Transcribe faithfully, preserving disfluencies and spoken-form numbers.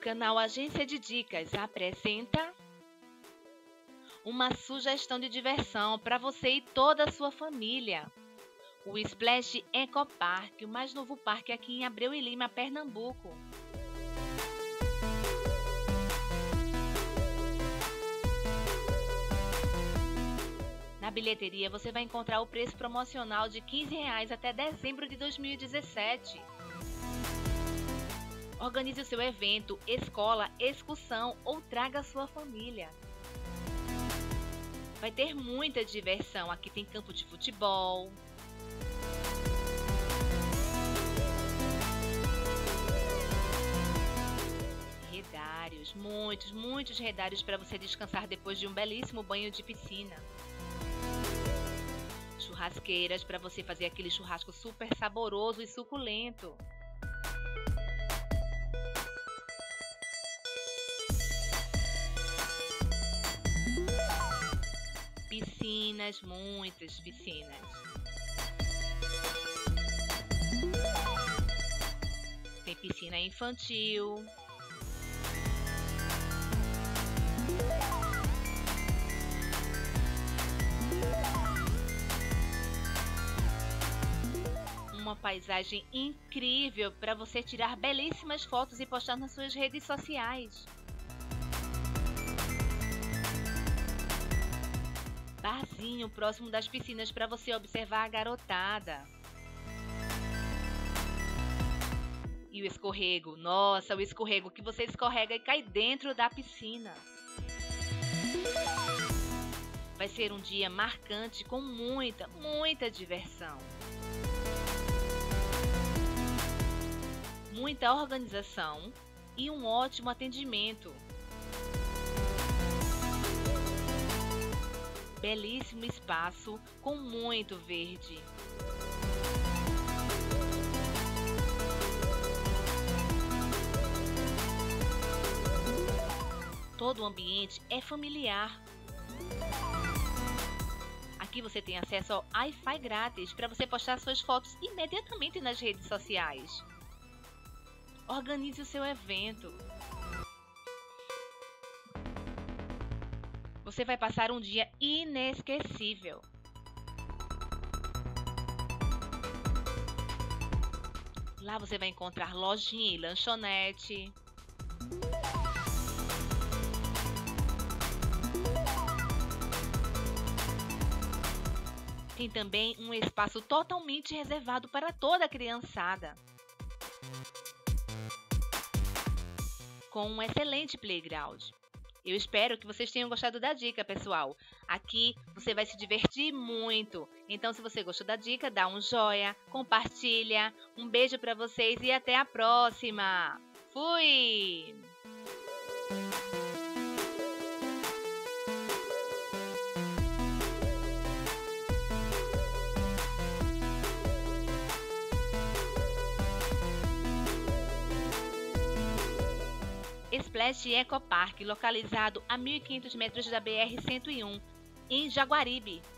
canal Agência de Dicas apresenta uma sugestão de diversão para você e toda a sua família. O Splash Ecopark, o mais novo parque aqui em Abreu e Lima, Pernambuco. Na bilheteria você vai encontrar o preço promocional de quinze reais até dezembro de dois mil e dezessete. Organize o seu evento, escola, excursão ou traga a sua família. Vai ter muita diversão. Aqui tem campo de futebol, redários, muitos, muitos redários para você descansar depois de um belíssimo banho de piscina. Churrasqueiras para você fazer aquele churrasco super saboroso e suculento. Piscinas, muitas piscinas. Tem piscina infantil. Uma paisagem incrível para você tirar belíssimas fotos e postar nas suas redes sociais. Barzinho próximo das piscinas para você observar a garotada. E o escorrego, nossa, o escorrego que você escorrega e cai dentro da piscina. Vai ser um dia marcante com muita, muita diversão. Muita organização e um ótimo atendimento. Belíssimo espaço com muito verde. Todo o ambiente é familiar. Aqui você tem acesso ao Wi-Fi grátis para você postar suas fotos imediatamente nas redes sociais. Organize o seu evento. Você vai passar um dia inesquecível. Lá você vai encontrar lojinha e lanchonete. Tem também um espaço totalmente reservado para toda a criançada, com um excelente playground. Eu espero que vocês tenham gostado da dica, pessoal. Aqui você vai se divertir muito. Então, se você gostou da dica, dá um joinha, compartilha. Um beijo para vocês e até a próxima. Fui! Splash Ecopark, localizado a mil e quinhentos metros da B R cento e um, em Jaguaribe.